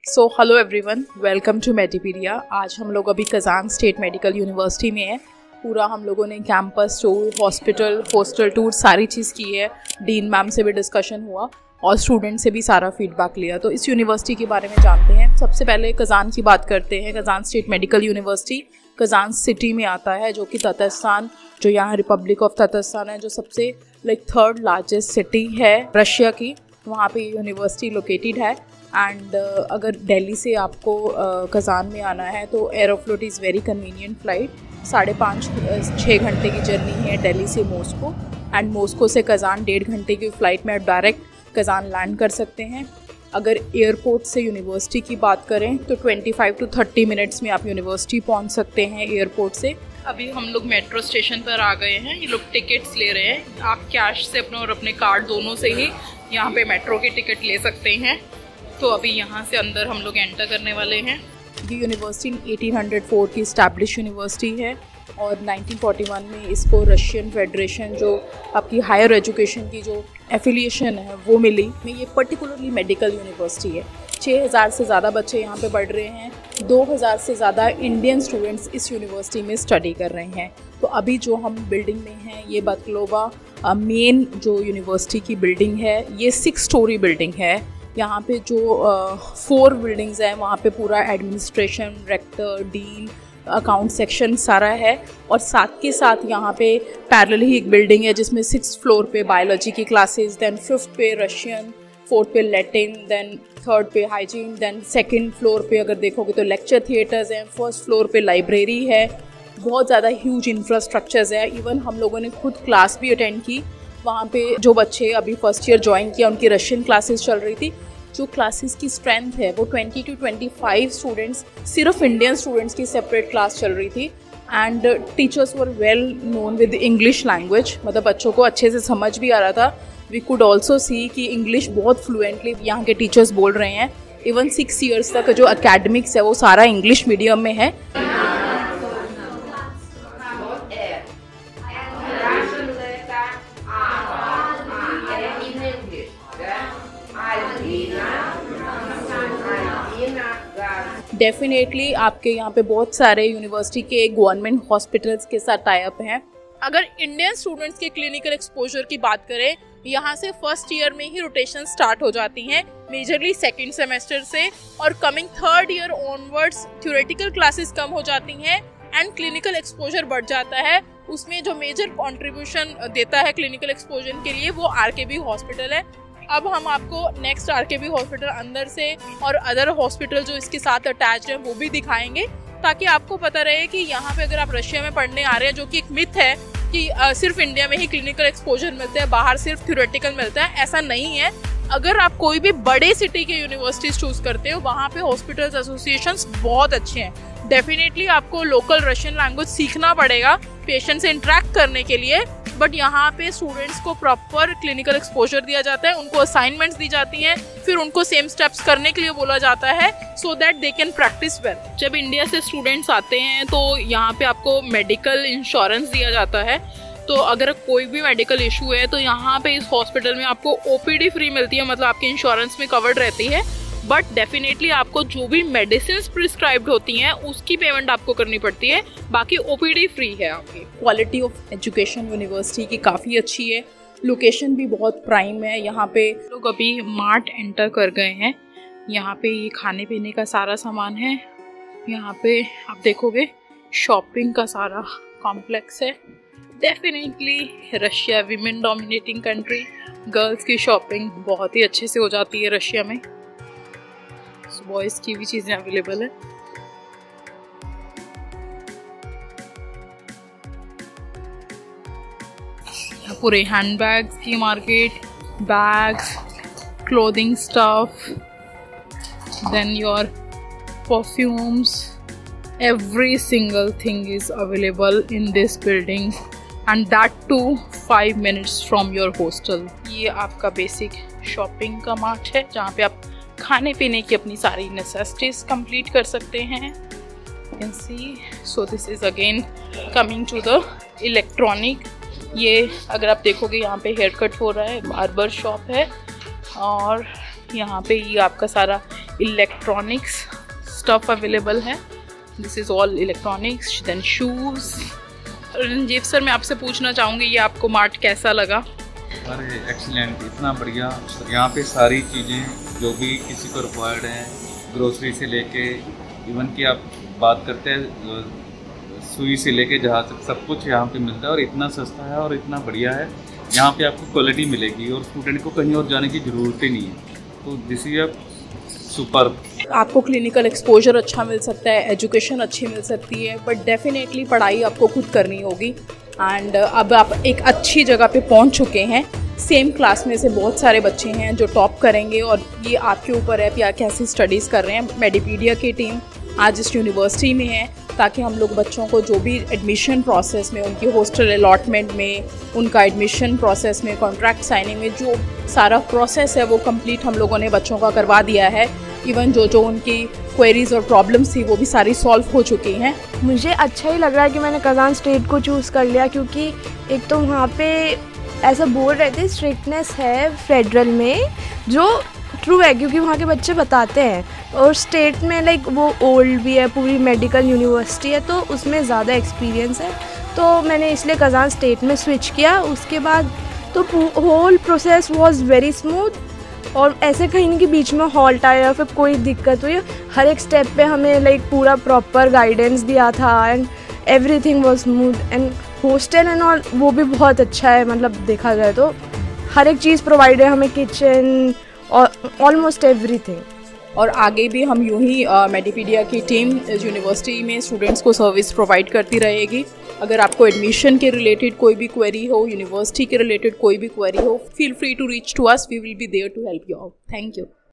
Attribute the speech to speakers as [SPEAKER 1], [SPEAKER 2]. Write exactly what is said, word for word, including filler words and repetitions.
[SPEAKER 1] So hello everyone, welcome to Medipedia. आज हम लोग अभी कजान स्टेट मेडिकल यूनिवर्सिटी में है। पूरा हम लोगों ने campus tour, hospital, hostel tour सारी चीज़ की है। डीन मैम से भी डिस्कशन हुआ और स्टूडेंट से भी सारा फीडबैक लिया। तो इस यूनिवर्सिटी के बारे में जानते हैं। सबसे पहले कजान की बात करते हैं। Kazan state medical university Kazan city में आता है, जो कि ततास्तान, जो यहाँ रिपब्लिक ऑफ ततास्तान है, जो सबसे लाइक थर्ड लार्जेस्ट सिटी है रशिया की, वहाँ पे यूनिवर्सिटी लोकेटेड है। एंड uh, अगर दिल्ली से आपको uh, कजान में आना है तो Aeroflot is very convenient flight. साढ़े पाँच छः घंटे की जर्नी है दिल्ली से मॉस्को, एंड मॉस्को से कजान डेढ़ घंटे की फ़्लाइट में आप डायरेक्ट कजान लैंड कर सकते हैं। अगर एयरपोर्ट से यूनिवर्सिटी की बात करें तो पच्चीस टू तीस मिनट्स में आप यूनिवर्सिटी पहुंच सकते हैं एयरपोर्ट से। अभी हम लोग मेट्रो स्टेशन पर आ गए हैं। ये लोग टिकट्स ले रहे हैं। आप कैश से अपना और अपने कार्ड दोनों से ही यहाँ पे मेट्रो की टिकट ले सकते हैं। तो अभी यहाँ से अंदर हम लोग एंटर करने वाले हैं। ये यूनिवर्सिटी अठारह सौ चार की इस्टेब्लिश यूनिवर्सिटी है और उन्नीस सौ इकतालीस में इसको रशियन फेडरेशन, जो आपकी हायर एजुकेशन की जो एफिलिएशन है, वो मिली। में ये पर्टिकुलरली मेडिकल यूनिवर्सिटी है। छः हज़ार से ज़्यादा बच्चे यहाँ पे पढ़ रहे हैं। दो हज़ार से ज़्यादा इंडियन स्टूडेंट्स इस यूनिवर्सिटी में स्टडी कर रहे हैं। तो अभी जो हम बिल्डिंग में हैं, ये बतलोबा मेन जो यूनिवर्सिटी की बिल्डिंग है, ये सिक्स स्टोरी बिल्डिंग है। यहाँ पे जो फोर बिल्डिंग्स हैं, वहाँ पे पूरा administration, rector, dean, account section सारा है। और साथ के साथ यहाँ पे पैरेलल ही एक बिल्डिंग है जिसमें सिक्स फ्लोर पे बायोलॉजी की क्लासेस, देन फिफ्थ पे रशियन, फोर्थ पे लैटिन, देन थर्ड पे हाइजीन, देन सेकंड फ्लोर पे अगर देखोगे तो लेक्चर थिएटर्स हैं, फर्स्ट फ्लोर पे लाइब्रेरी है। बहुत ज़्यादा ह्यूज इंफ्रास्ट्रक्चर्स है। इवन हम लोगों ने खुद क्लास भी अटेंड की। वहाँ पे जो बच्चे अभी फर्स्ट ईयर ज्वाइन किया, उनकी रशियन क्लासेस चल रही थी। जो क्लासेस की स्ट्रेंथ है वो बीस टू पच्चीस स्टूडेंट्स, सिर्फ इंडियन स्टूडेंट्स की सेपरेट क्लास चल रही थी। And teachers were well known with English language, मतलब बच्चों को अच्छे से समझ भी आ रहा था। वी कुड ऑल्सो सी कि इंग्लिश बहुत फ्लुएंटली यहाँ के टीचर्स बोल रहे हैं। इवन सिक्स ईयर्स तक जो अकेडमिक्स है वो सारा इंग्लिश मीडियम में है। डेफिनेटली आपके यहाँ पे बहुत सारे यूनिवर्सिटी के गवर्नमेंट हॉस्पिटल्स के साथ टाई अप हैं। अगर इंडियन स्टूडेंट्स के क्लिनिकल एक्सपोजर की बात करें, यहाँ से फर्स्ट ईयर में ही रोटेशन स्टार्ट हो जाती हैं, मेजरली सेकेंड सेमेस्टर से। और coming third year onwards theoretical classes कम हो जाती हैं एंड क्लिनिकल एक्सपोजर बढ़ जाता है। उसमें जो मेजर कॉन्ट्रीब्यूशन देता है क्लिनिकल एक्सपोजर के लिए वो आर के बी हॉस्पिटल है। अब हम आपको next R K B hospital अंदर से और अदर हॉस्पिटल जो इसके साथ अटैच्ड हैं वो भी दिखाएंगे, ताकि आपको पता रहे कि यहाँ पे अगर आप रशिया में पढ़ने आ रहे हैं, जो कि एक मिथ है कि आ, सिर्फ इंडिया में ही क्लिनिकल एक्सपोजर मिलता है, बाहर सिर्फ थ्योरेटिकल मिलता है, ऐसा नहीं है। अगर आप कोई भी बड़े सिटी के यूनिवर्सिटीज चूज करते हो, वहाँ पे हॉस्पिटल्स एसोसिएशंस बहुत अच्छे हैं। डेफिनेटली आपको लोकल रशियन लैंग्वेज सीखना पड़ेगा पेशेंट से इंटरेक्ट करने के लिए, बट यहाँ पे स्टूडेंट्स को प्रॉपर क्लिनिकल एक्सपोजर दिया जाता है, उनको असाइनमेंट्स दी जाती हैं, फिर उनको सेम स्टेप्स करने के लिए बोला जाता है so that they can practise well. जब इंडिया से स्टूडेंट्स आते हैं तो यहाँ पे आपको मेडिकल इंश्योरेंस दिया जाता है। तो अगर कोई भी मेडिकल इशू है तो यहाँ पे इस हॉस्पिटल में आपको ओपीडी फ्री मिलती है, मतलब आपके इंश्योरेंस में कवर्ड रहती है। बट डेफिनेटली आपको जो भी मेडिसिन प्रिस्क्राइब्ड होती हैं उसकी पेमेंट आपको करनी पड़ती है, बाकी ओपीडी फ्री है आपकी। क्वालिटी ऑफ एजुकेशन यूनिवर्सिटी की काफ़ी अच्छी है। लोकेशन भी बहुत प्राइम है। यहाँ पे लोग अभी मार्ट एंटर कर गए हैं। यहाँ पे ये खाने पीने का सारा सामान है। यहाँ पे आप देखोगे शॉपिंग का सारा कॉम्प्लेक्स है। Definitely Russia women dominating country, girls की शॉपिंग बहुत ही अच्छे से हो जाती है रशिया में। बॉयज़ की भी चीज़ें अवेलेबल है। पूरे हैंड बैग्स की market, bags, clothing stuff, then your perfumes, every single thing is available in this building and that too five minutes from your hostel। ये आपका बेसिक शॉपिंग का मार्ट है, जहाँ पे आप खाने पीने की अपनी सारी नेसेसिटीज कंप्लीट कर सकते हैं। You can see, so this is again coming to the electronic। ये अगर आप देखोगे यहाँ पे हेयर कट हो रहा है, बार्बर शॉप है, और यहाँ पे ये आपका सारा इलेक्ट्रॉनिक्स स्टफ अवेलेबल है। This is all electronics, then shoes. Ranjeev sir, मैं आपसे पूछना चाहूँगी ये आपको मार्ट कैसा लगा?
[SPEAKER 2] अरे एक्सीलेंट, इतना बढ़िया। यहाँ पे सारी चीज़ें जो भी किसी को रिक्वायर्ड हैं, ग्रोसरी से लेके इवन कि आप बात करते हैं सुई से लेके जहाँ तक सब कुछ यहाँ पे मिलता है और इतना सस्ता है और इतना बढ़िया है। यहाँ पे आपको क्वालिटी मिलेगी और स्टूडेंट को कहीं और जाने की ज़रूरत ही नहीं है। तो दिस इज अ सुपर।
[SPEAKER 1] आपको क्लिनिकल एक्सपोजर अच्छा मिल सकता है, एजुकेशन अच्छी मिल सकती है, बट डेफिनेटली पढ़ाई आपको खुद करनी होगी। एंड अब आप एक अच्छी जगह पे पहुंच चुके हैं। सेम क्लास में से बहुत सारे बच्चे हैं जो टॉप करेंगे और ये आपके ऊपर है कि आप कैसी स्टडीज़ कर रहे हैं। मेडिपीडिया की टीम आज इस यूनिवर्सिटी में है ताकि हम लोग बच्चों को जो भी एडमिशन प्रोसेस में, उनकी हॉस्टल अलॉटमेंट में, उनका एडमिशन प्रोसेस में, कॉन्ट्रैक्ट साइनिंग में जो सारा प्रोसेस है वो कंप्लीट हम लोगों ने बच्चों का करवा दिया है। इवन जो जो उनकी क्वेरीज और प्रॉब्लम्स थी वो भी सारी सॉल्व हो चुकी हैं।
[SPEAKER 3] मुझे अच्छा ही लग रहा है कि मैंने कज़ान स्टेट को चूज़ कर लिया, क्योंकि एक तो वहाँ पे ऐसा बोल रहे थे स्ट्रिक्टनेस है फेडरल में, जो ट्रू है क्योंकि वहाँ के बच्चे बताते हैं, और स्टेट में लाइक वो ओल्ड भी है, पूरी मेडिकल यूनिवर्सिटी है, तो उसमें ज़्यादा एक्सपीरियंस है। तो मैंने इसलिए कज़ान स्टेट में स्विच किया। उसके बाद तो whole process was very smooth, और ऐसे कहीं नहीं कि बीच में हॉल्ट आया या फिर कोई दिक्कत हुई। हर एक स्टेप पे हमें लाइक पूरा प्रॉपर गाइडेंस दिया था and everything was smooth. And hostel and all वो भी बहुत अच्छा है, मतलब देखा जाए तो हर एक चीज़ प्रोवाइड है हमें, किचन और ऑलमोस्ट एवरीथिंग।
[SPEAKER 1] और आगे भी हम यूं ही मेडिपीडिया की टीम यूनिवर्सिटी में स्टूडेंट्स को सर्विस प्रोवाइड करती रहेगी। अगर आपको एडमिशन के रिलेटेड कोई भी क्वेरी हो, यूनिवर्सिटी के रिलेटेड कोई भी क्वेरी हो, feel free to reach to us, we will be there to help you out. Thank you.